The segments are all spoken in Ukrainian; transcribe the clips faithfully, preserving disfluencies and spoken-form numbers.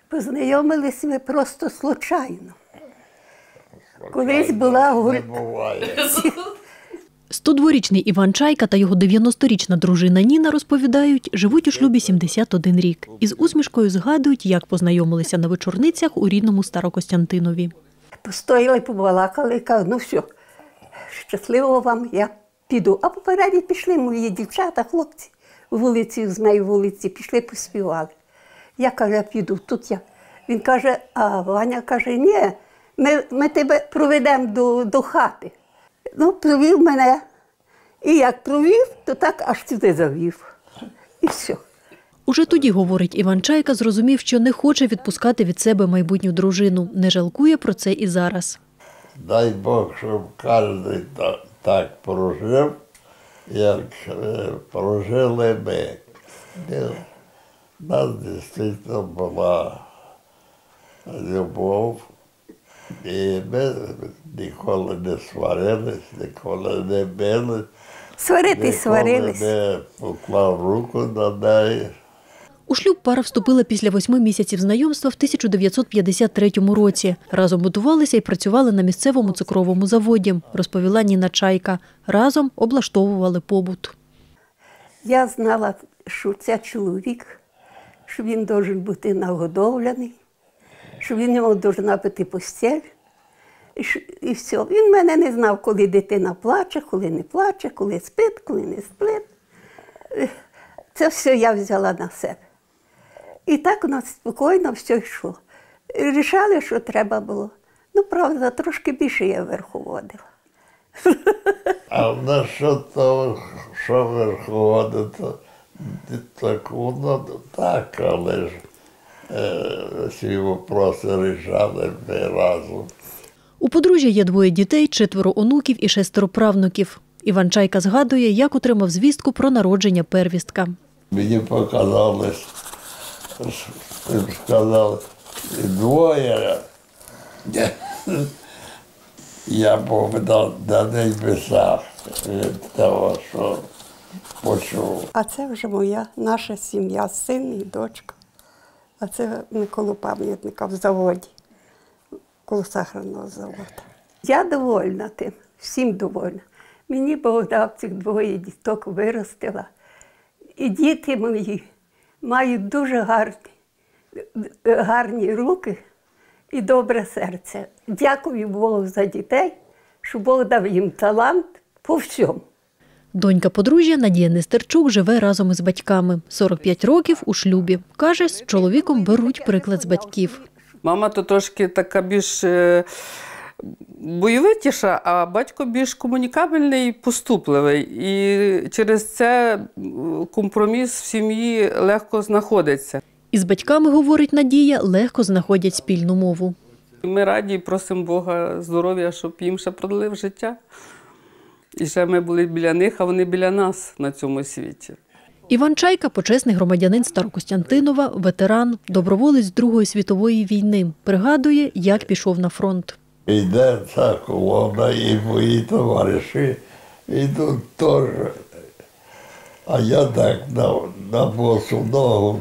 Познайомилися ми просто случайно. Колись була гуль... сто дворічний Іван Чайка та його дев'яносторічна дружина Ніна розповідають, живуть у шлюбі сімдесят один рік. Із усмішкою згадують, як познайомилися на вечорницях у рідному Старокостянтинові. Постояли, побалакали, кажу, ну все, щасливо вам, я піду. А попереді пішли мої дівчата, хлопці, вулиці, з моєї вулиці, пішли, поспівали. Я, каже, я піду, тут я. Він каже, а Ваня каже, ні, ми, ми тебе проведемо до, до хати. Ну, провів мене. І як провів, то так аж сюди завів. І все. Уже тоді, говорить Іван Чайка, зрозумів, що не хоче відпускати від себе майбутню дружину. Не жалкує про це і зараз. Дай Бог, щоб кожен так прожив, як прожили ми. У нас дійсно була любов, і ми ніколи не сварились, ніколи не бились. Сварити сварились. Ніколи не поклав руку на неї. У шлюб пара вступила після восьми місяців знайомства в тисяча дев'ятсот п'ятдесят третьому році. Разом будувалися і працювали на місцевому цукровому заводі, розповіла Ніна Чайка. Разом облаштовували побут. Я знала, що це чоловік, що він має бути нагодовлений, що він йому має бути постіль. І все. Він мене не знав, коли дитина плаче, коли не плаче, коли спить, коли не спить. Це все я взяла на себе. І так у нас спокійно все йшло. Рішали, що треба було. Ну, правда, трошки більше я верховодила. А насчет того, що верховодити, так воно так, але ж е, ці вопроси рішали ми разом. У подружжя є двоє дітей, четверо онуків і шестеро правнуків. Іван Чайка згадує, як отримав звістку про народження первістка. Мені показалось, сказали, двоє. Я був на, на небесах від того, що почув. А це вже моя, наша сім'я, син і дочка. А це Миколу пам'ятника в заводі, коло сахарного заводу. Я довольна тим, всім довольна. Мені Бог дав цих двоє діток, виростила. І діти мої мають дуже гарні, гарні руки і добре серце. Дякую Богу за дітей, що Бог дав їм талант по всьому. Донька подружжя Надія Нестерчук живе разом із батьками. сорок п'ять років у шлюбі. Каже, з чоловіком беруть приклад з батьків. Мама то трошки така більш бойовитіша, а батько більш комунікабельний і поступливий. І через це компроміс в сім'ї легко знаходиться. Із батьками, говорить Надія, легко знаходять спільну мову. Ми раді і просимо Бога здоров'я, щоб їм ще продлив життя. І ще ми були біля них, а вони біля нас на цьому світі. Іван Чайка – почесний громадянин Старокостянтинова, ветеран, доброволець Другої світової війни. Пригадує, як пішов на фронт. Йде ця колона, і мої товариші йдуть теж. А я так на, на босу ногу,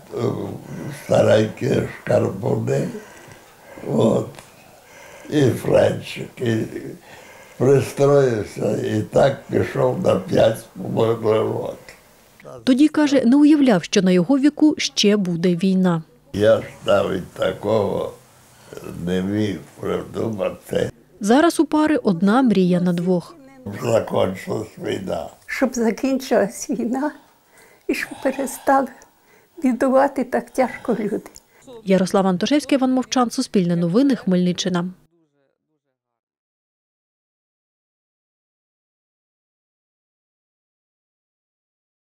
старенькі шкарбуни, от, і френчик, і пристроївся, і так пішов на п'ять з половиною років. Тоді, каже, не уявляв, що на його віку ще буде війна. Я ж навіть такого не міг придумати. Зараз у пари одна мрія на двох. Закінчилась війна. Щоб закінчилась війна і щоб перестали бідувати так тяжко люди. Ярослава Антошевська, Іван Мовчан, Суспільне новини, Хмельниччина.